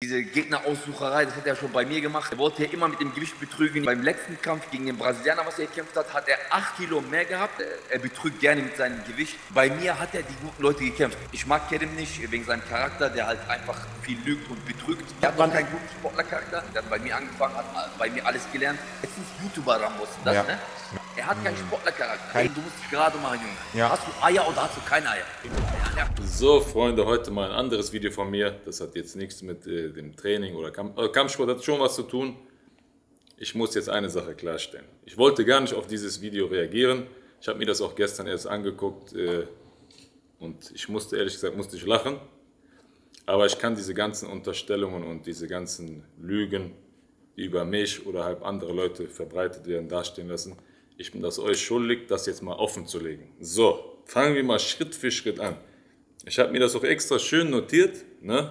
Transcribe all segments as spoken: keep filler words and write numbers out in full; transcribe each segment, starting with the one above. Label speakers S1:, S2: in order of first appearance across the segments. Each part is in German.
S1: Diese Gegneraussucherei, das hat er schon bei mir gemacht. Er wollte ja immer mit dem Gewicht betrügen. Beim letzten Kampf gegen den Brasilianer, was er gekämpft hat, hat er acht Kilo mehr gehabt. Er betrügt gerne mit seinem Gewicht. Bei mir hat er die guten Leute gekämpft. Ich mag Kerim nicht, wegen seinem Charakter, der halt einfach viel lügt und betrügt. Er hat auch keinen guten Sportlercharakter. Der hat bei mir angefangen, hat bei mir alles gelernt. Jetzt ist YouTuber Ramos, das, ja. Ne? Er hat keinen Sportlercharakter. Kein du musst dich gerade machen, Junge. Ja. Hast du Eier oder hast du keine Eier? Ja, ja.
S2: So, Freunde, heute mal ein anderes Video von mir. Das hat jetzt nichts mit äh, dem Training oder Kamp äh, Kampfsport, hat schon was zu tun. Ich muss jetzt eine Sache klarstellen. Ich wollte gar nicht auf dieses Video reagieren. Ich habe mir das auch gestern erst angeguckt äh, und ich musste, ehrlich gesagt, musste ich lachen. Aber ich kann diese ganzen Unterstellungen und diese ganzen Lügen, die über mich oder halb andere Leute verbreitet werden, dastehen lassen. Ich bin das euch schuldig, das jetzt mal offen zu legen. So, fangen wir mal Schritt für Schritt an. Ich habe mir das auch extra schön notiert. Ne?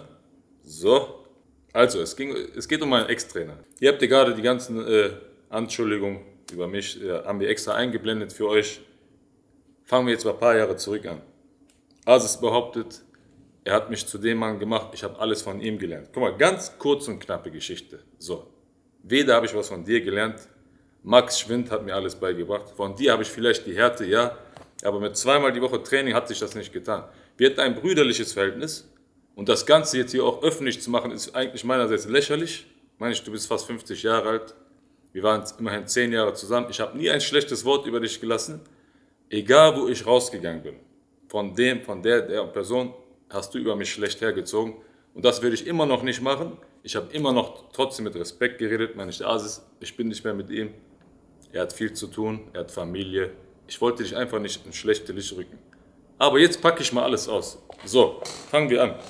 S2: So, also es, ging, es geht um meinen Ex-Trainer. Ihr habt ja gerade die ganzen äh, Anschuldigungen über mich, äh, haben wir extra eingeblendet für euch. Fangen wir jetzt mal ein paar Jahre zurück an. Aziz behauptet, er hat mich zu dem Mann gemacht, ich habe alles von ihm gelernt. Guck mal, ganz kurz und knappe Geschichte. So, weder habe ich was von dir gelernt, Max Schwind hat mir alles beigebracht. Von dir habe ich vielleicht die Härte, ja, aber mit zweimal die Woche Training hat sich das nicht getan. Wir hatten ein brüderliches Verhältnis und das Ganze jetzt hier auch öffentlich zu machen, ist eigentlich meinerseits lächerlich. Ich meine, du bist fast fünfzig Jahre alt, wir waren immerhin zehn Jahre zusammen. Ich habe nie ein schlechtes Wort über dich gelassen, egal wo ich rausgegangen bin. Von dem, von der, der Person hast du über mich schlecht hergezogen und das würde ich immer noch nicht machen. Ich habe immer noch trotzdem mit Respekt geredet, meine ich, der Aziz, ich bin nicht mehr mit ihm. Er hat viel zu tun, er hat Familie. Ich wollte dich einfach nicht ins schlechte Licht rücken. Aber jetzt packe ich mal alles aus. So, fangen wir an.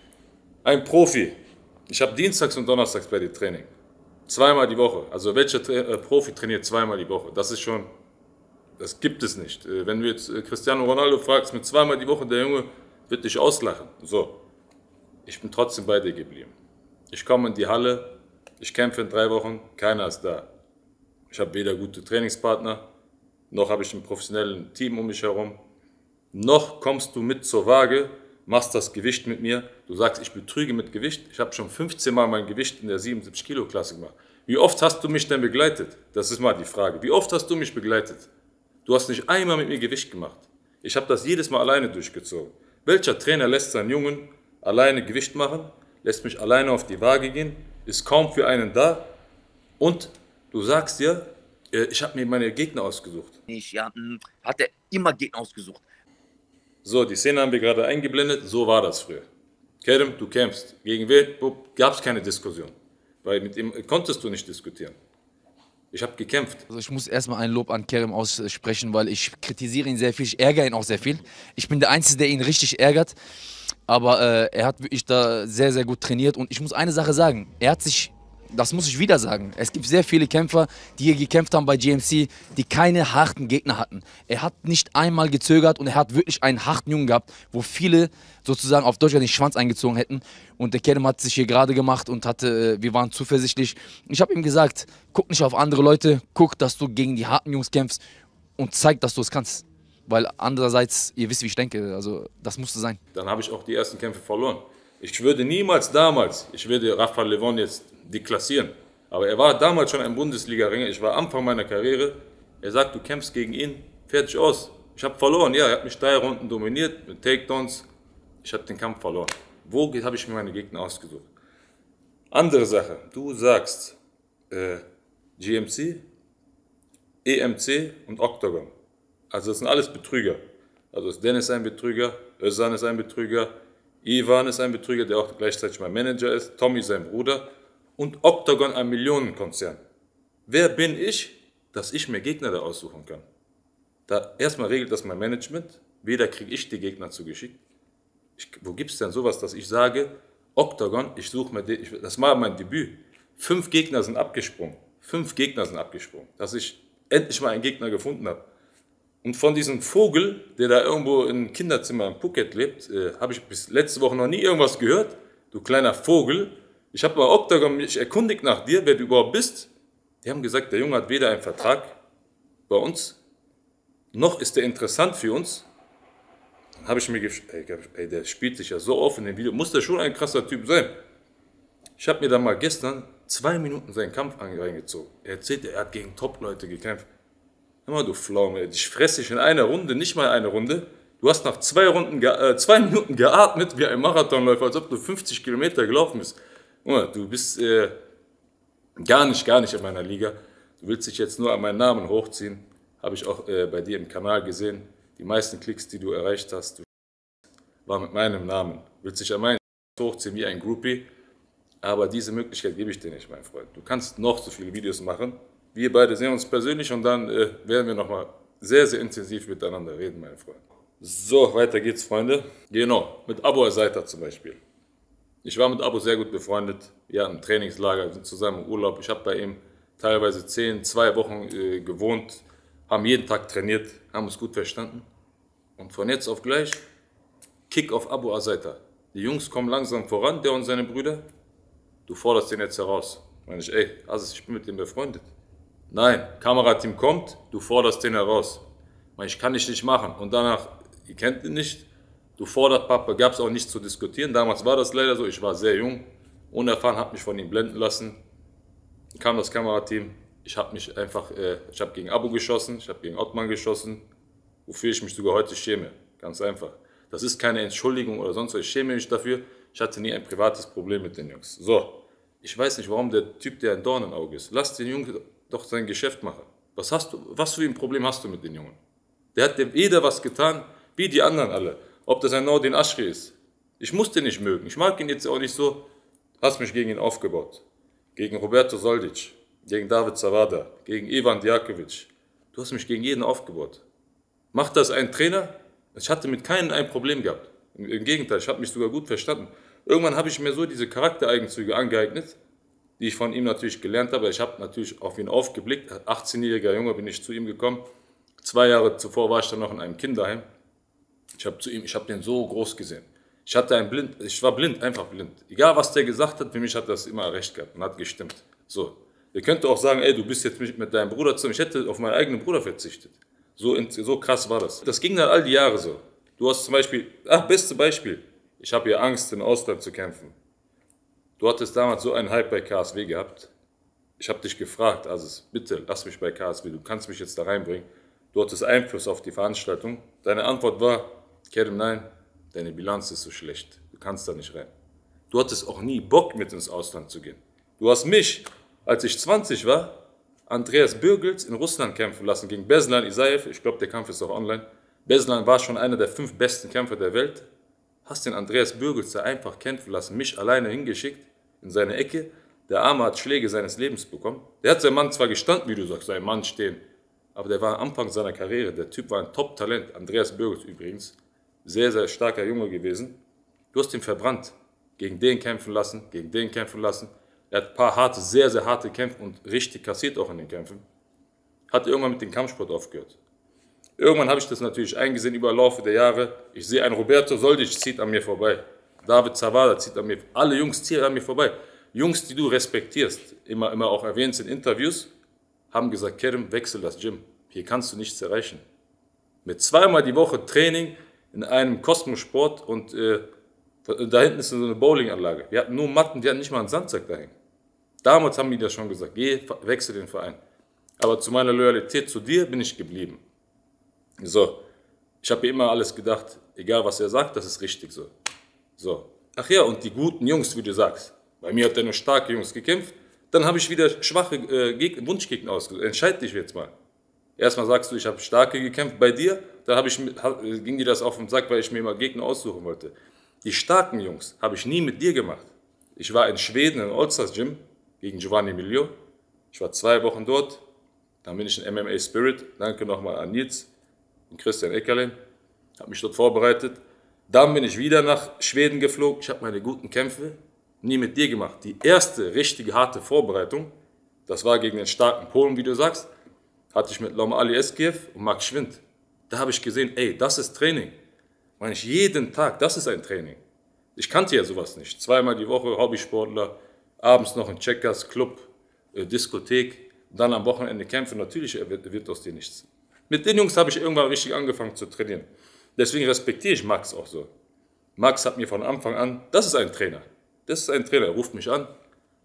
S2: Ein Profi. Ich habe dienstags und donnerstags bei dir Training. Zweimal die Woche. Also welcher Tra äh, Profi trainiert zweimal die Woche? Das ist schon, das gibt es nicht. Äh, wenn du jetzt äh, Cristiano Ronaldo fragst, mit zweimal die Woche, der Junge wird dich auslachen. So, ich bin trotzdem bei dir geblieben. Ich komme in die Halle, ich kämpfe in drei Wochen, keiner ist da. Ich habe weder gute Trainingspartner, noch habe ich ein professionelles Team um mich herum. Noch kommst du mit zur Waage, machst das Gewicht mit mir. Du sagst, ich betrüge mit Gewicht. Ich habe schon fünfzehn Mal mein Gewicht in der siebenundsiebzig Kilo Klasse gemacht. Wie oft hast du mich denn begleitet? Das ist mal die Frage. Wie oft hast du mich begleitet? Du hast nicht einmal mit mir Gewicht gemacht. Ich habe das jedes Mal alleine durchgezogen. Welcher Trainer lässt seinen Jungen alleine Gewicht machen, lässt mich alleine auf die Waage gehen, ist kaum für einen da und du sagst dir, ich habe mir meine Gegner ausgesucht.
S1: Ich, ja, hat er immer Gegner ausgesucht.
S2: So, die Szene haben wir gerade eingeblendet, so war das früher. Kerim, du kämpfst. Gegen wen? Gab es keine Diskussion. Weil mit ihm konntest du nicht diskutieren. Ich habe gekämpft.
S3: Also ich muss erstmal ein Lob an Kerim aussprechen, weil ich kritisiere ihn sehr viel, ich ärgere ihn auch sehr viel. Ich bin der Einzige, der ihn richtig ärgert. Aber äh, er hat wirklich da sehr, sehr gut trainiert. Und ich muss eine Sache sagen, er hat sich... Das muss ich wieder sagen. Es gibt sehr viele Kämpfer, die hier gekämpft haben bei G M C, die keine harten Gegner hatten. Er hat nicht einmal gezögert und er hat wirklich einen harten Jungen gehabt, wo viele sozusagen auf Deutschland den Schwanz eingezogen hätten. Und der Kerim hat sich hier gerade gemacht und hatte, wir waren zuversichtlich. Ich habe ihm gesagt, guck nicht auf andere Leute, guck, dass du gegen die harten Jungs kämpfst und zeig, dass du es kannst. Weil andererseits, ihr wisst, wie ich denke, also das musste sein.
S2: Dann habe ich auch die ersten Kämpfe verloren. Ich würde niemals damals, ich würde Rafael Levon jetzt deklassieren, aber er war damals schon ein Bundesliga-Ringer, ich war Anfang meiner Karriere, er sagt, du kämpfst gegen ihn, fertig aus. Ich habe verloren, ja, er hat mich drei Runden dominiert mit Takedowns, ich habe den Kampf verloren. Wo habe ich mir meine Gegner ausgesucht? Andere Sache, du sagst äh, G M C, E M C und Octagon, also das sind alles Betrüger. Also ist Dennis ein Betrüger, Özcan ist ein Betrüger, Ivan ist ein Betrüger, der auch gleichzeitig mein Manager ist, Tommy sein Bruder und Octagon ein Millionenkonzern. Wer bin ich, dass ich mir Gegner da aussuchen kann? Da erstmal regelt das mein Management, weder kriege ich die Gegner zugeschickt. Ich, wo gibt es denn sowas, dass ich sage, Octagon, ich suche mir, ich, das war mein Debüt, fünf Gegner sind abgesprungen, fünf Gegner sind abgesprungen, dass ich endlich mal einen Gegner gefunden habe. Und von diesem Vogel, der da irgendwo im Kinderzimmer in Phuket lebt, äh, habe ich bis letzte Woche noch nie irgendwas gehört. Du kleiner Vogel. Ich habe bei Octagon mich erkundigt nach dir, wer du überhaupt bist. Die haben gesagt, der Junge hat weder einen Vertrag bei uns, noch ist er interessant für uns. Dann habe ich mir gedacht, ey, ey, der spielt sich ja so auf in dem Video, muss der schon ein krasser Typ sein. Ich habe mir dann mal gestern zwei Minuten seinen Kampf reingezogen. Er erzählt, er hat gegen Top-Leute gekämpft. Hör mal, du Pflaume, ich fresse dich in einer Runde, nicht mal eine Runde. Du hast nach zwei, Runden, äh, zwei Minuten geatmet wie ein Marathonläufer, als ob du fünfzig Kilometer gelaufen bist. Du bist äh, gar nicht, gar nicht in meiner Liga. Du willst dich jetzt nur an meinen Namen hochziehen. Habe ich auch äh, bei dir im Kanal gesehen. Die meisten Klicks, die du erreicht hast, du war mit meinem Namen. Du willst dich an meinen hochziehen wie ein Groupie. Aber diese Möglichkeit gebe ich dir nicht, mein Freund. Du kannst noch so viele Videos machen. Wir beide sehen uns persönlich und dann äh, werden wir nochmal sehr, sehr intensiv miteinander reden, mein Freund. So, weiter geht's, Freunde. Genau, mit Abu Azaitar zum Beispiel. Ich war mit Abu sehr gut befreundet. Wir hatten ein Trainingslager, sind zusammen im Urlaub. Ich habe bei ihm teilweise zehn, zwei Wochen äh, gewohnt, haben jeden Tag trainiert, haben uns gut verstanden. Und von jetzt auf gleich, Kick auf Abu Azaitar. Die Jungs kommen langsam voran, der und seine Brüder. Du forderst den jetzt heraus. Meine ich, ey, Aziz, ich bin mit dem befreundet. Nein, Kamerateam kommt, du forderst den heraus. Meine ich, kann ich nicht machen. Und danach, ihr kennt ihn nicht, du fordert Papa, gab es auch nichts zu diskutieren. Damals war das leider so, ich war sehr jung, unerfahren, habe mich von ihm blenden lassen. Kam das Kamerateam, ich habe mich einfach, äh, ich habe gegen Abu geschossen, ich habe gegen Ottman geschossen, wofür ich mich sogar heute schäme. Ganz einfach. Das ist keine Entschuldigung oder sonst was, ich schäme mich dafür. Ich hatte nie ein privates Problem mit den Jungs. So, ich weiß nicht, warum der Typ, der ein Dorn im Auge ist, lass den Jungen doch sein Geschäft machen. Was hast du, was für ein Problem hast du mit den Jungen? Der hat dem jeder was getan, wie die anderen alle. Ob das ein Nordin Aschri ist. Ich muss den nicht mögen. Ich mag ihn jetzt auch nicht so. Hast mich gegen ihn aufgebaut. Gegen Roberto Soldic, gegen David Zawada, gegen Ivan Djakovic. Du hast mich gegen jeden aufgebaut. Macht das ein Trainer? Ich hatte mit keinem ein Problem gehabt. Im Gegenteil, ich habe mich sogar gut verstanden. Irgendwann habe ich mir so diese Charaktereigenzüge angeeignet, die ich von ihm natürlich gelernt habe. Ich habe natürlich auf ihn aufgeblickt. Als achtzehnjähriger Junge bin ich zu ihm gekommen. Zwei Jahre zuvor war ich dann noch in einem Kinderheim. Ich habe zu ihm, ich habe den so groß gesehen. Ich hatte ein blind, ich war blind, einfach blind. Egal was der gesagt hat, für mich hat das immer recht gehabt und hat gestimmt. So, ihr könnt auch sagen, ey, du bist jetzt mit deinem Bruder zusammen. Ich hätte auf meinen eigenen Bruder verzichtet. So, so krass war das. Das ging dann all die Jahre so. Du hast zum Beispiel, ach, beste Beispiel. Ich habe hier Angst, im Ausland zu kämpfen. Du hattest damals so einen Hype bei K S W gehabt. Ich habe dich gefragt, Aziz, bitte lass mich bei K S W, du kannst mich jetzt da reinbringen. Du hattest Einfluss auf die Veranstaltung. Deine Antwort war, Kerim, nein, deine Bilanz ist so schlecht, du kannst da nicht rein. Du hattest auch nie Bock, mit ins Ausland zu gehen. Du hast mich, als ich zwanzig war, Andreas Bürgels in Russland kämpfen lassen gegen Beslan Isaev. Ich glaube, der Kampf ist auch online. Beslan war schon einer der fünf besten Kämpfer der Welt. Hast den Andreas Bürgels da einfach kämpfen lassen, mich alleine hingeschickt in seine Ecke. Der Arme hat Schläge seines Lebens bekommen. Der hat seinen Mann zwar gestanden, wie du sagst, sein Mann stehen, aber der war am Anfang seiner Karriere. Der Typ war ein Top-Talent, Andreas Bürgels übrigens. Sehr, sehr starker Junge gewesen. Du hast ihn verbrannt. Gegen den kämpfen lassen, gegen den kämpfen lassen. Er hat ein paar harte, sehr, sehr harte Kämpfe und richtig kassiert auch in den Kämpfen. Hat irgendwann mit dem Kampfsport aufgehört. Irgendwann habe ich das natürlich eingesehen über den Laufe der Jahre. Ich sehe, ein Roberto Soldic zieht an mir vorbei. David Zawada zieht an mir vorbei. Alle Jungs ziehen an mir vorbei. Jungs, die du respektierst, immer, immer auch erwähnst in Interviews, haben gesagt, Kerim, wechsel das Gym. Hier kannst du nichts erreichen. Mit zweimal die Woche Training in einem Kosmosport und äh, da hinten ist so eine Bowlinganlage. Wir hatten nur Matten, die hatten nicht mal einen Sandsack da hängen. Damals haben die das schon gesagt, geh, wechsel den Verein. Aber zu meiner Loyalität zu dir bin ich geblieben. So, ich habe immer alles gedacht, egal was er sagt, das ist richtig so. So, ach ja, und die guten Jungs, wie du sagst, bei mir hat er nur starke Jungs gekämpft, dann habe ich wieder schwache äh, Wunschgegner ausgesucht. Entscheid dich jetzt mal. Erstmal sagst du, ich habe starke gekämpft bei dir, dann habe ich, hab, ging dir das auf den Sack, weil ich mir immer Gegner aussuchen wollte. Die starken Jungs habe ich nie mit dir gemacht. Ich war in Schweden im Allstars Gym gegen Giovanni Miglio. Ich war zwei Wochen dort, dann bin ich in M M A Spirit, danke nochmal an Nils und Christian Eckerle, habe mich dort vorbereitet. Dann bin ich wieder nach Schweden geflogen, ich habe meine guten Kämpfe nie mit dir gemacht. Die erste richtige harte Vorbereitung, das war gegen den starken Polen, wie du sagst, hatte ich mit Lom Ali Eskiev und Max Schwind. Da habe ich gesehen, ey, das ist Training. Meine ich, jeden Tag, das ist ein Training. Ich kannte ja sowas nicht. Zweimal die Woche Hobbysportler, abends noch in Checkers, Club, äh, Diskothek, dann am Wochenende kämpfen. Natürlich wird, wird aus dir nichts. Mit den Jungs habe ich irgendwann richtig angefangen zu trainieren. Deswegen respektiere ich Max auch so. Max hat mir von Anfang an, das ist ein Trainer. Das ist ein Trainer, er ruft mich an,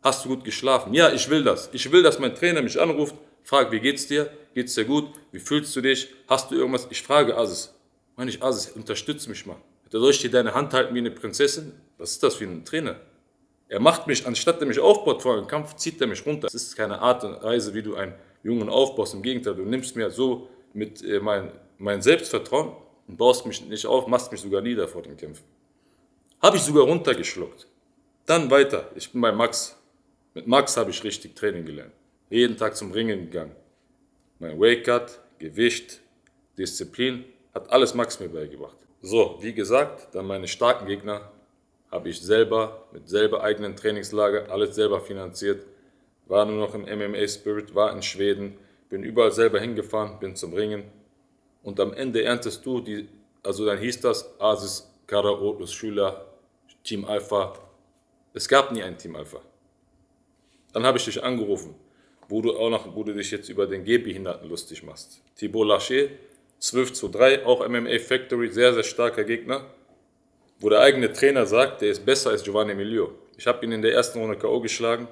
S2: Hast du gut geschlafen? Ja, ich will das. Ich will, dass mein Trainer mich anruft, fragt, wie geht's dir? Geht's dir gut? Wie fühlst du dich? Hast du irgendwas? Ich frage Aziz. Meine ich, Aziz, unterstütze mich mal. Soll ich dir deine Hand halten wie eine Prinzessin? Was ist das für ein Trainer? Er macht mich, anstatt er mich aufbaut vor einem Kampf, zieht er mich runter. Das ist keine Art und Weise, wie du einen Jungen aufbaust. Im Gegenteil, du nimmst mir so mit äh, mein, mein Selbstvertrauen und baust mich nicht auf, machst mich sogar nieder vor den Kämpfen. Habe ich sogar runtergeschluckt. Dann weiter. Ich bin bei Max. Mit Max habe ich richtig Training gelernt. Jeden Tag zum Ringen gegangen. Mein Weightcut, Gewicht, Disziplin, hat alles Max mir beigebracht. So, wie gesagt, dann meine starken Gegner habe ich selber, mit selber eigenen Trainingslager, alles selber finanziert. War nur noch im M M A Spirit, war in Schweden, bin überall selber hingefahren, bin zum Ringen. Und am Ende erntest du, die, also dann hieß das Aziz Karaoğlu Schüler, Team Alpha. Es gab nie ein Team Alpha. Dann habe ich dich angerufen, wo du auch noch, wo du dich jetzt über den Gehbehinderten lustig machst. Thibaut Lachey, zwölf zu drei, auch M M A Factory, sehr, sehr starker Gegner. Wo der eigene Trainer sagt, der ist besser als Giovanni Emilio. Ich habe ihn in der ersten Runde K O geschlagen.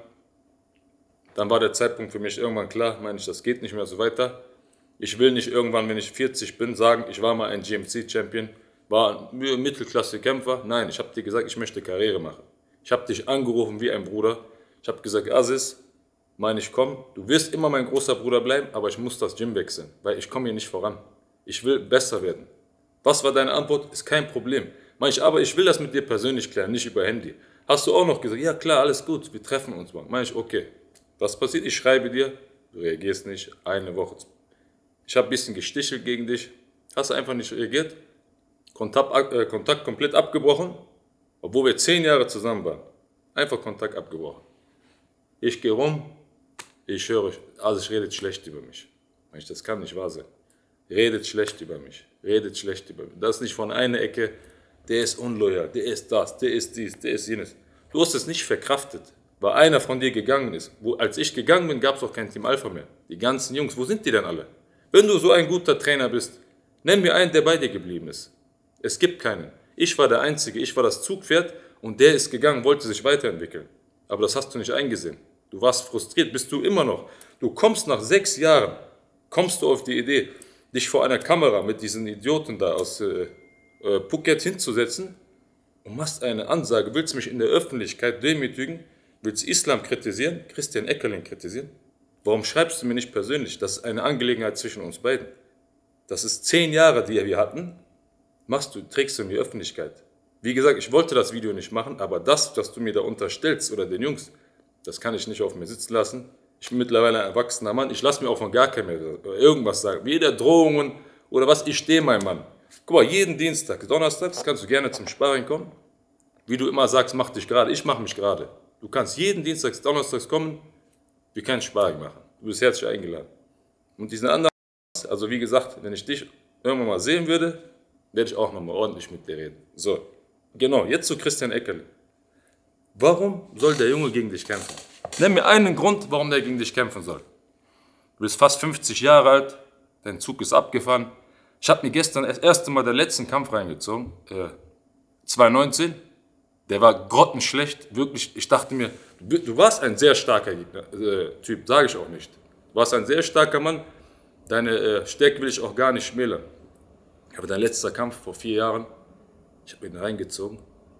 S2: Dann war der Zeitpunkt für mich irgendwann klar, meine ich, das geht nicht mehr so weiter. Ich will nicht irgendwann, wenn ich vierzig bin, sagen, ich war mal ein G M C-Champion, war ein Mittelklasse-Kämpfer. Nein, ich habe dir gesagt, ich möchte Karriere machen. Ich habe dich angerufen wie ein Bruder. Ich habe gesagt, Aziz, meine ich, komm, du wirst immer mein großer Bruder bleiben, aber ich muss das Gym wechseln, weil ich komme hier nicht voran. Ich will besser werden. Was war deine Antwort? Ist kein Problem. Meine ich, aber ich will das mit dir persönlich klären, nicht über Handy. Hast du auch noch gesagt, ja klar, alles gut, wir treffen uns mal. Meine ich, okay. Was passiert? Ich schreibe dir, du reagierst nicht, eine Woche. Ich habe ein bisschen gestichelt gegen dich, hast du einfach nicht reagiert. Kontakt, äh, Kontakt komplett abgebrochen, obwohl wir zehn Jahre zusammen waren. Einfach Kontakt abgebrochen. Ich gehe rum, ich höre, also ich redet schlecht über mich. Das kann nicht wahr sein. Redet schlecht über mich, redet schlecht über mich. Das ist nicht von einer Ecke, der ist unloyal, der ist das, der ist dies, der ist jenes. Du hast es nicht verkraftet, weil einer von dir gegangen ist. Wo, als ich gegangen bin, gab es auch kein Team Alpha mehr. Die ganzen Jungs, wo sind die denn alle? Wenn du so ein guter Trainer bist, nenn mir einen, der bei dir geblieben ist. Es gibt keinen. Ich war der Einzige, ich war das Zugpferd und der ist gegangen, wollte sich weiterentwickeln. Aber das hast du nicht eingesehen. Du warst frustriert, bist du immer noch. Du kommst nach sechs Jahren, kommst du auf die Idee, dich vor einer Kamera mit diesen Idioten da aus äh, äh, Phuket hinzusetzen und machst eine Ansage, willst mich in der Öffentlichkeit demütigen, willst Islam kritisieren, Christian Eckerling kritisieren. Warum schreibst du mir nicht persönlich? Das ist eine Angelegenheit zwischen uns beiden. Das ist zehn Jahre, die wir hatten, machst du, trägst du in die Öffentlichkeit. Wie gesagt, ich wollte das Video nicht machen, aber das, was du mir da unterstellst oder den Jungs, das kann ich nicht auf mir sitzen lassen. Ich bin mittlerweile ein erwachsener Mann, ich lasse mir auch von gar keinem mehr irgendwas sagen. Weder Drohungen oder was, ich stehe mein Mann. Guck mal, jeden Dienstag, Donnerstags kannst du gerne zum Sparring kommen. Wie du immer sagst, mach dich gerade, ich mache mich gerade. Du kannst jeden Dienstag, Donnerstags kommen, wir können Sparring machen. Du bist herzlich eingeladen. Und diesen anderen, also wie gesagt, wenn ich dich irgendwann mal sehen würde, werde ich auch nochmal ordentlich mit dir reden. So, genau, jetzt zu Christian Eckerling. Warum soll der Junge gegen dich kämpfen? Nenn mir einen Grund, warum der gegen dich kämpfen soll. Du bist fast fünfzig Jahre alt, dein Zug ist abgefahren. Ich habe mir gestern das erste Mal den letzten Kampf reingezogen, äh, zwanzig neunzehn. Der war grottenschlecht, wirklich. Ich dachte mir, du, du warst ein sehr starker Gegner, äh, Typ, sage ich auch nicht. Du warst ein sehr starker Mann, deine äh, Stärke will ich auch gar nicht schmälern. Aber dein letzter Kampf vor vier Jahren, ich habe ihn reingezogen,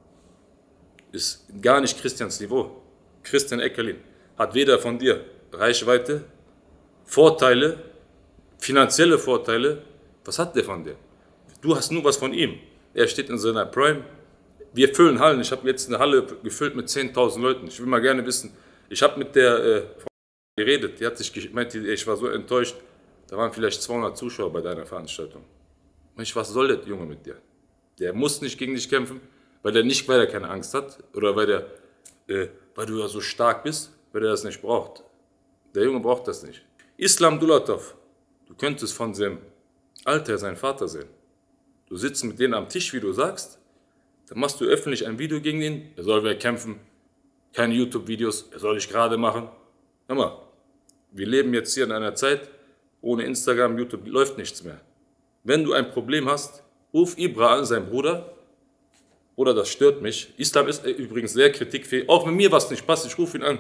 S2: ist gar nicht Christians Niveau. Christian Eckerling hat weder von dir Reichweite, Vorteile, finanzielle Vorteile. Was hat der von dir? Du hast nur was von ihm. Er steht in seiner Prime. Wir füllen Hallen. Ich habe jetzt eine Halle gefüllt mit zehntausend Leuten. Ich will mal gerne wissen, ich habe mit der äh, Frau geredet. Die hat sich gemeint, ich war so enttäuscht. Da waren vielleicht zweihundert Zuschauer bei deiner Veranstaltung. Ich, was soll der Junge mit dir? Der muss nicht gegen dich kämpfen, weil er nicht, weil er keine Angst hat oder weil, der, äh, weil du ja so stark bist, weil er das nicht braucht. Der Junge braucht das nicht. Islam Dulatov, du könntest von seinem Alter seinen Vater sehen. Du sitzt mit denen am Tisch, wie du sagst, dann machst du öffentlich ein Video gegen ihn, er soll wer kämpfen, keine YouTube-Videos, er soll dich gerade machen. Hör mal, wir leben jetzt hier in einer Zeit, ohne Instagram, YouTube läuft nichts mehr. Wenn du ein Problem hast, ruf Ibra an, sein Bruder, oder das stört mich. Islam ist übrigens sehr kritikfähig. Auch wenn mir was nicht passt, ich rufe ihn an.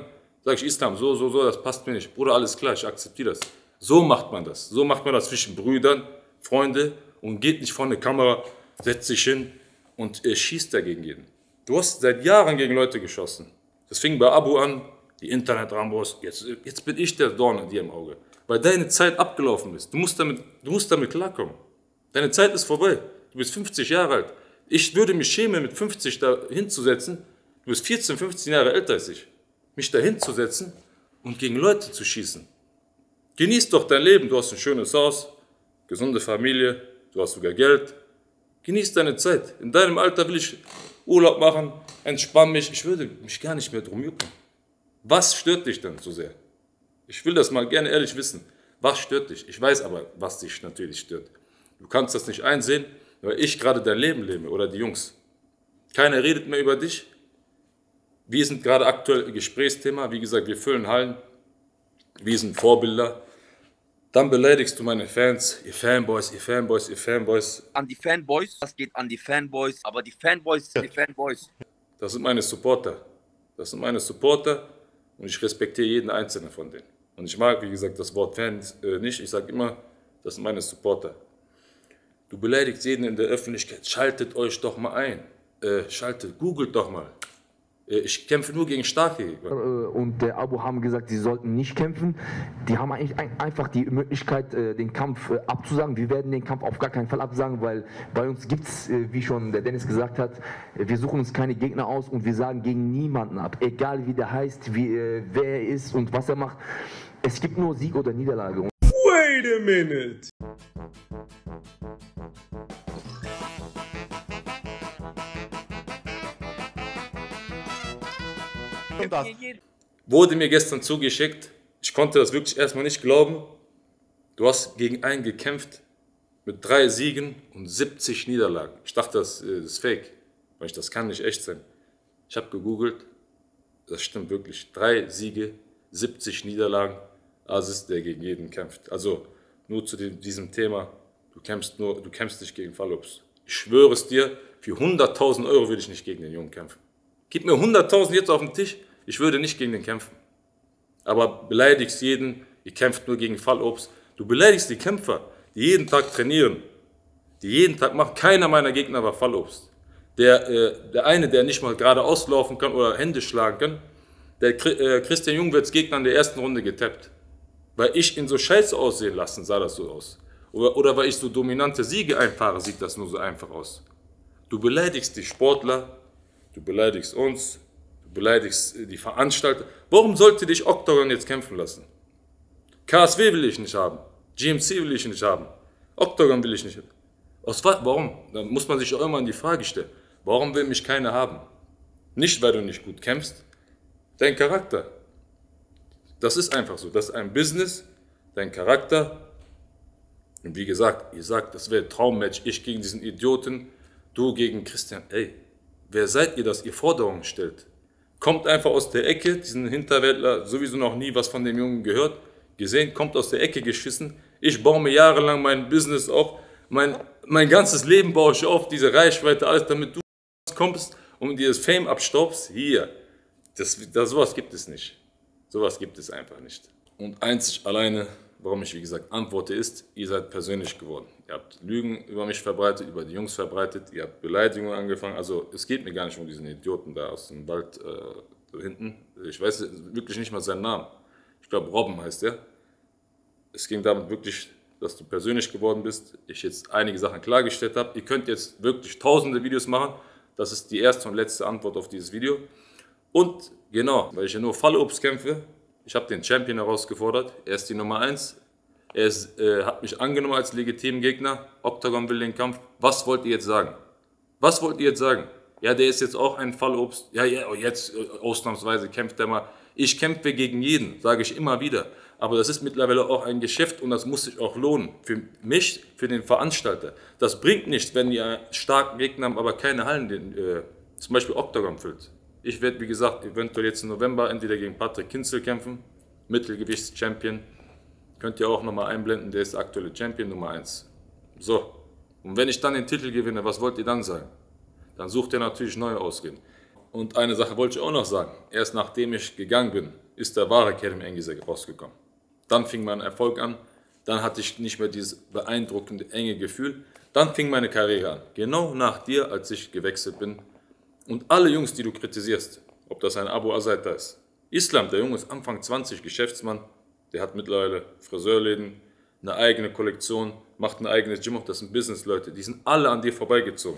S2: Sag ich, Islam, so, so, so, das passt mir nicht. Bruder, alles klar, ich akzeptiere das. So macht man das. So macht man das zwischen Brüdern, Freunde und geht nicht vor eine Kamera, setzt sich hin und äh, schießt dagegen jeden. Du hast seit Jahren gegen Leute geschossen. Das fing bei Abu an, die Internet-Rambos. Jetzt, jetzt bin ich der Dorn in dir im Auge. Weil deine Zeit abgelaufen ist. Du musst damit, du musst damit klarkommen. Deine Zeit ist vorbei. Du bist fünfzig Jahre alt. Ich würde mich schämen, mit fünfzig da hinzusetzen. Du bist vierzehn, fünfzehn Jahre älter als ich. Mich da hinzusetzen und gegen Leute zu schießen. Genieß doch dein Leben. Du hast ein schönes Haus, gesunde Familie, du hast sogar Geld. Genieß deine Zeit. In deinem Alter will ich Urlaub machen, entspann mich. Ich würde mich gar nicht mehr drum jucken. Was stört dich denn so sehr? Ich will das mal gerne ehrlich wissen. Was stört dich? Ich weiß aber, was dich natürlich stört. Du kannst das nicht einsehen, weil ich gerade dein Leben lebe oder die Jungs. Keiner redet mehr über dich. Wir sind gerade aktuell Gesprächsthema. Wie gesagt, wir füllen Hallen. Wir sind Vorbilder. Dann beleidigst du meine Fans, ihr Fanboys, ihr Fanboys, ihr Fanboys.
S1: An die Fanboys, das geht an die Fanboys, aber die Fanboys sind die Fanboys.
S2: Das sind meine Supporter. Das sind meine Supporter und ich respektiere jeden einzelnen von denen. Und ich mag, wie gesagt, das Wort Fans äh, nicht. Ich sage immer, das sind meine Supporter. Du beleidigst jeden in der Öffentlichkeit. Schaltet euch doch mal ein. Äh, schaltet, googelt doch mal. Ich kämpfe nur gegen Starke.
S4: Und der Abu haben gesagt, sie sollten nicht kämpfen. Die haben eigentlich einfach die Möglichkeit, den Kampf abzusagen. Wir werden den Kampf auf gar keinen Fall absagen, weil bei uns gibt es, wie schon der Dennis gesagt hat, wir suchen uns keine Gegner aus und wir sagen gegen niemanden ab. Egal wie der heißt, wie, wer er ist und was er macht. Es gibt nur Sieg oder Niederlage.
S5: Wait a minute!
S4: Das
S2: wurde mir gestern zugeschickt. Ich konnte das wirklich erstmal nicht glauben. Du hast gegen einen gekämpft mit drei Siegen und siebzig Niederlagen. Ich dachte, das ist fake, weil ich, das kann nicht echt sein. Ich habe gegoogelt, das stimmt wirklich. Drei Siege, siebzig Niederlagen, Aziz, der gegen jeden kämpft. Also nur zu diesem Thema, du kämpfst, nur, du kämpfst nicht gegen Fallups. Ich schwöre es dir, für hunderttausend Euro würde ich nicht gegen den Jungen kämpfen. Gib mir hunderttausend jetzt auf den Tisch, ich würde nicht gegen den kämpfen. Aber beleidigst jeden, ihr kämpft nur gegen Fallobst. Du beleidigst die Kämpfer, die jeden Tag trainieren, die jeden Tag machen. Keiner meiner Gegner war Fallobst. Der, äh, der eine, der nicht mal gerade auslaufen kann oder Hände schlagen kann, der äh, Christian Jung wird als Gegner in der ersten Runde getappt. Weil ich ihn so scheiße aussehen lassen, sah das so aus. Oder, oder weil ich so dominante Siege einfahre, sieht das nur so einfach aus. Du beleidigst die Sportler, du beleidigst uns, du beleidigst die Veranstalter. Warum sollte dich Octagon jetzt kämpfen lassen? K S W will ich nicht haben, G M C will ich nicht haben, Octagon will ich nicht. Aus was? Warum? Da muss man sich auch immer in die Frage stellen. Warum will mich keiner haben? Nicht, weil du nicht gut kämpfst, dein Charakter. Das ist einfach so, das ist ein Business, dein Charakter. Und wie gesagt, ihr sagt, das wäre ein Traummatch, ich gegen diesen Idioten, du gegen Christian. Ey, wer seid ihr, dass ihr Forderungen stellt? Kommt einfach aus der Ecke, diesen Hinterwäldler, sowieso noch nie was von dem Jungen gehört, gesehen, kommt aus der Ecke geschissen. Ich baue mir jahrelang mein Business auf, mein, mein ganzes Leben baue ich auf, diese Reichweite, alles, damit du kommst und dir das Fame abstaubst. Hier, das, das, sowas gibt es nicht. Sowas gibt es einfach nicht. Und einzig alleine, warum ich wie gesagt antworte, ist, ihr seid persönlich geworden. Ihr habt Lügen über mich verbreitet, über die Jungs verbreitet, ihr habt Beleidigungen angefangen. Also es geht mir gar nicht um diesen Idioten da aus dem Wald äh, da hinten. Ich weiß wirklich nicht mal seinen Namen. Ich glaube Robben heißt er. Es ging damit wirklich, dass du persönlich geworden bist. Ich jetzt einige Sachen klargestellt habe. Ihr könnt jetzt wirklich tausende Videos machen. Das ist die erste und letzte Antwort auf dieses Video. Und genau, weil ich ja nur Fallobst kämpfe, ich habe den Champion herausgefordert. Er ist die Nummer eins. Er ist, äh, hat mich angenommen als legitimen Gegner. Octagon will den Kampf. Was wollt ihr jetzt sagen? Was wollt ihr jetzt sagen? Ja, der ist jetzt auch ein Fallobst. Ja, ja, jetzt äh, ausnahmsweise kämpft er mal. Ich kämpfe gegen jeden, sage ich immer wieder. Aber das ist mittlerweile auch ein Geschäft und das muss sich auch lohnen. Für mich, für den Veranstalter. Das bringt nichts, wenn ihr einen starken Gegner habt, aber keine Hallen, den, äh, zum Beispiel Octagon füllt. Ich werde, wie gesagt, eventuell jetzt im November entweder gegen Patrick Kinzel kämpfen, Mittelgewichts-Champion. Könnt ihr auch nochmal einblenden, der ist der aktuelle Champion Nummer eins. So, und wenn ich dann den Titel gewinne, was wollt ihr dann sagen? Dann sucht ihr natürlich neue Ausreden. Und eine Sache wollte ich auch noch sagen. Erst nachdem ich gegangen bin, ist der wahre Kerim Engizek rausgekommen. Dann fing mein Erfolg an, dann hatte ich nicht mehr dieses beeindruckende, enge Gefühl. Dann fing meine Karriere an, genau nach dir, als ich gewechselt bin. Und alle Jungs, die du kritisierst, ob das ein Abu Azaita ist. Islam, der Junge ist Anfang zwanzig, Geschäftsmann, der hat mittlerweile Friseurläden, eine eigene Kollektion, macht ein eigenes Gym auf, das sind Businessleute, die sind alle an dir vorbeigezogen.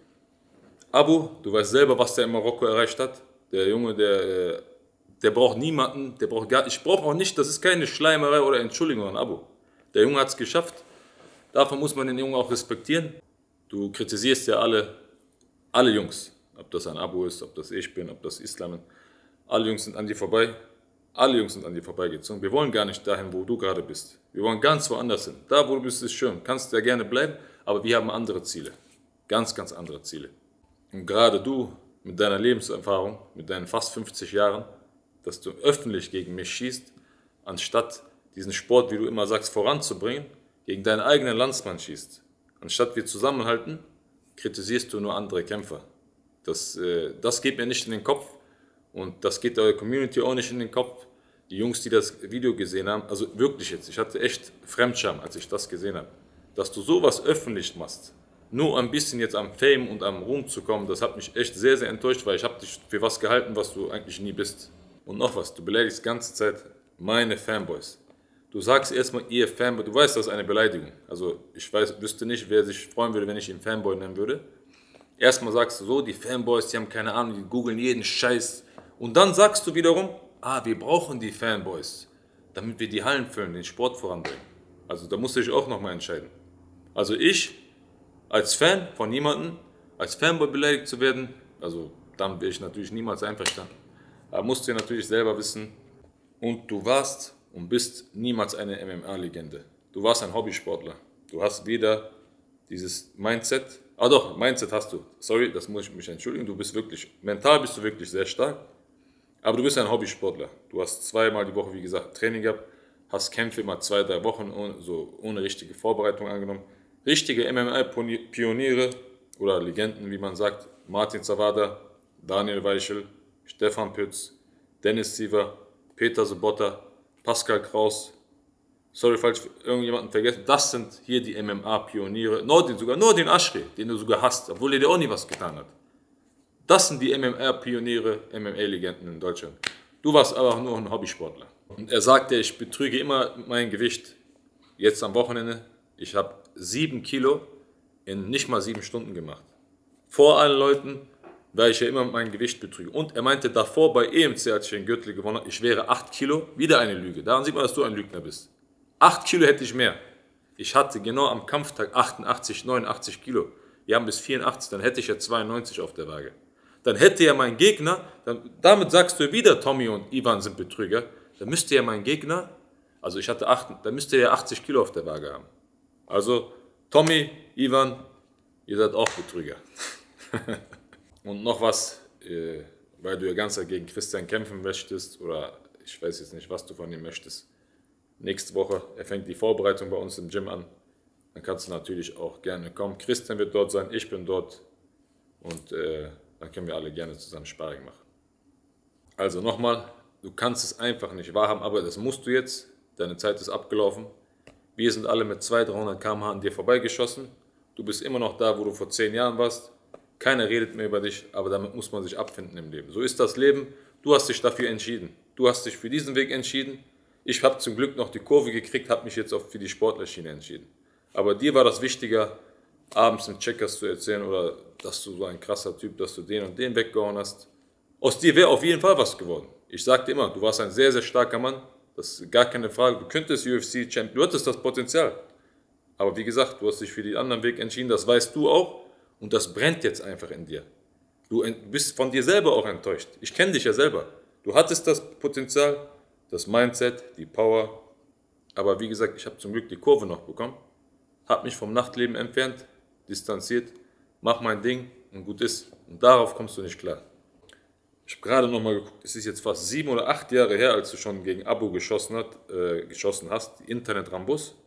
S2: Abu, du weißt selber, was der in Marokko erreicht hat. Der Junge, der, der braucht niemanden, der braucht gar, ich brauche auch nicht, das ist keine Schleimerei oder Entschuldigung an Abu. Der Junge hat es geschafft, davon muss man den Jungen auch respektieren. Du kritisierst ja alle, alle Jungs, ob das ein Abu ist, ob das ich bin, ob das Islam ist. Alle Jungs sind an dir vorbei, alle Jungs sind an dir vorbeigezogen. Wir wollen gar nicht dahin, wo du gerade bist. Wir wollen ganz woanders hin. Da, wo du bist, ist schön, kannst ja gerne bleiben, aber wir haben andere Ziele, ganz, ganz andere Ziele. Und gerade du mit deiner Lebenserfahrung, mit deinen fast fünfzig Jahren, dass du öffentlich gegen mich schießt, anstatt diesen Sport, wie du immer sagst, voranzubringen, gegen deinen eigenen Landsmann schießt. Anstatt wir zusammenhalten, kritisierst du nur andere Kämpfer. Das, äh, das geht mir nicht in den Kopf und das geht der Community auch nicht in den Kopf. Die Jungs, die das Video gesehen haben, also wirklich jetzt, ich hatte echt Fremdscham, als ich das gesehen habe, dass du sowas öffentlich machst. Nur ein bisschen jetzt am Fame und am Ruhm zu kommen, das hat mich echt sehr, sehr enttäuscht, weil ich habe dich für was gehalten, was du eigentlich nie bist. Und noch was, du beleidigst die ganze Zeit meine Fanboys. Du sagst erstmal ihr Fanboy, du weißt, das ist eine Beleidigung. Also ich weiß, wüsste nicht, wer sich freuen würde, wenn ich ihn Fanboy nennen würde. Erstmal sagst du so, die Fanboys, die haben keine Ahnung, die googeln jeden Scheiß. Und dann sagst du wiederum, ah, wir brauchen die Fanboys, damit wir die Hallen füllen, den Sport voranbringen. Also da musst du dich auch nochmal entscheiden. Also ich, als Fan von jemandem, als Fanboy beleidigt zu werden, also dann wäre ich natürlich niemals einverstanden. Aber musst du ja natürlich selber wissen. Und du warst und bist niemals eine M M A-Legende. Du warst ein Hobbysportler. Du hast weder dieses Mindset, ah doch, Mindset hast du. Sorry, das muss ich mich entschuldigen. Du bist wirklich, mental bist du wirklich sehr stark. Aber du bist ein Hobbysportler. Du hast zweimal die Woche, wie gesagt, Training gehabt, hast Kämpfe immer zwei, drei Wochen ohne, so ohne richtige Vorbereitung angenommen. Richtige M M A-Pioniere oder Legenden, wie man sagt, Martin Zawada, Daniel Weichel, Stefan Pütz, Dennis Siever, Peter Sobotta, Pascal Kraus, sorry, falls ich irgendjemanden vergessen, das sind hier die M M A-Pioniere, Nordin sogar, Nordin Aschri, den du sogar hast, obwohl er dir auch nie was getan hat. Das sind die M M A-Pioniere, M M A-Legenden in Deutschland. Du warst aber nur ein Hobbysportler. Und er sagte, ich betrüge immer mein Gewicht. Jetzt am Wochenende, ich habe sieben Kilo in nicht mal sieben Stunden gemacht. Vor allen Leuten, weil ich ja immer mein Gewicht betrüge. Und er meinte davor bei E M C, als ich den Gürtel gewonnen habe, ich wäre acht Kilo, wieder eine Lüge. Daran sieht man, dass du ein Lügner bist. acht Kilo hätte ich mehr. Ich hatte genau am Kampftag achtundachtzig, neunundachtzig Kilo. Wir haben bis vierundachtzig, dann hätte ich ja zweiundneunzig auf der Waage. Dann hätte ja mein Gegner, dann, damit sagst du wieder, Tommy und Ivan sind Betrüger, dann müsste ja mein Gegner, also ich hatte acht, dann müsste er ja achtzig Kilo auf der Waage haben. Also Tommy, Ivan, ihr seid auch Betrüger. Und noch was, äh, weil du ja ganz gegen Christian kämpfen möchtest, oder ich weiß jetzt nicht, was du von ihm möchtest. Nächste Woche, er fängt die Vorbereitung bei uns im Gym an. Dann kannst du natürlich auch gerne kommen. Christian wird dort sein, ich bin dort. Und äh, dann können wir alle gerne zusammen Sparring machen. Also nochmal, du kannst es einfach nicht wahrhaben, aber das musst du jetzt. Deine Zeit ist abgelaufen. Wir sind alle mit zweihundert, dreihundert Kilometer pro Stunde an dir vorbeigeschossen. Du bist immer noch da, wo du vor zehn Jahren warst. Keiner redet mehr über dich, aber damit muss man sich abfinden im Leben. So ist das Leben. Du hast dich dafür entschieden. Du hast dich für diesen Weg entschieden. Ich habe zum Glück noch die Kurve gekriegt, habe mich jetzt auch für die Sportlerschiene entschieden. Aber dir war das wichtiger, abends im Checkers zu erzählen oder dass du so ein krasser Typ, dass du den und den weggehauen hast. Aus dir wäre auf jeden Fall was geworden. Ich sagte immer, du warst ein sehr, sehr starker Mann. Das ist gar keine Frage. Du könntest U F C-Champion, du hattest das Potenzial. Aber wie gesagt, du hast dich für den anderen Weg entschieden, das weißt du auch. Und das brennt jetzt einfach in dir. Du bist von dir selber auch enttäuscht. Ich kenne dich ja selber. Du hattest das Potenzial, das Mindset, die Power. Aber wie gesagt, ich habe zum Glück die Kurve noch bekommen. Habe mich vom Nachtleben entfernt, distanziert, mach mein Ding und gut ist. Und darauf kommst du nicht klar. Ich habe gerade nochmal geguckt, es ist jetzt fast sieben oder acht Jahre her, als du schon gegen Abu geschossen, hat, äh, geschossen hast, die Internet-Rambus.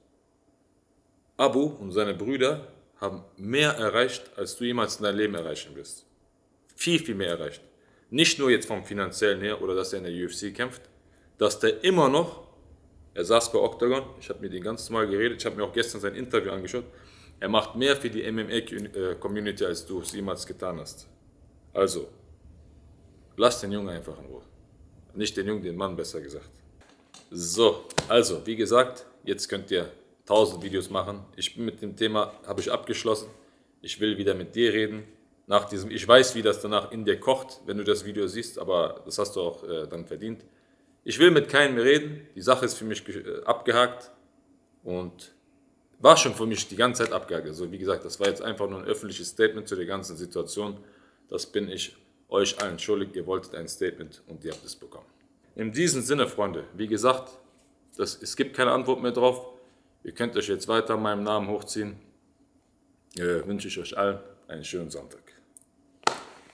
S2: Abu und seine Brüder haben mehr erreicht, als du jemals in deinem Leben erreichen wirst. Viel, viel mehr erreicht. Nicht nur jetzt vom Finanziellen her oder dass er in der U F C kämpft, dass der immer noch, er saß bei Octagon, ich habe mit ihm ganz normal geredet, ich habe mir auch gestern sein Interview angeschaut, er macht mehr für die M M A-Community, als du es jemals getan hast. Also, lass den Jungen einfach in Ruhe. Nicht den Jungen, den Mann besser gesagt. So, also, wie gesagt, jetzt könnt ihr tausend Videos machen. Ich bin mit dem Thema, habe ich abgeschlossen. Ich will wieder mit dir reden. Nach diesem, ich weiß, wie das danach in dir kocht, wenn du das Video siehst, aber das hast du auch äh, dann verdient. Ich will mit keinem mehr reden. Die Sache ist für mich äh, abgehakt und war schon für mich die ganze Zeit abgehakt. Also wie gesagt, das war jetzt einfach nur ein öffentliches Statement zu der ganzen Situation. Das bin ich euch allen schuldig. Ihr wolltet ein Statement und ihr habt es bekommen. In diesem Sinne, Freunde, wie gesagt, das, es gibt keine Antwort mehr drauf. Ihr könnt euch jetzt weiter meinem Namen hochziehen. Äh, wünsche ich euch allen einen schönen Sonntag.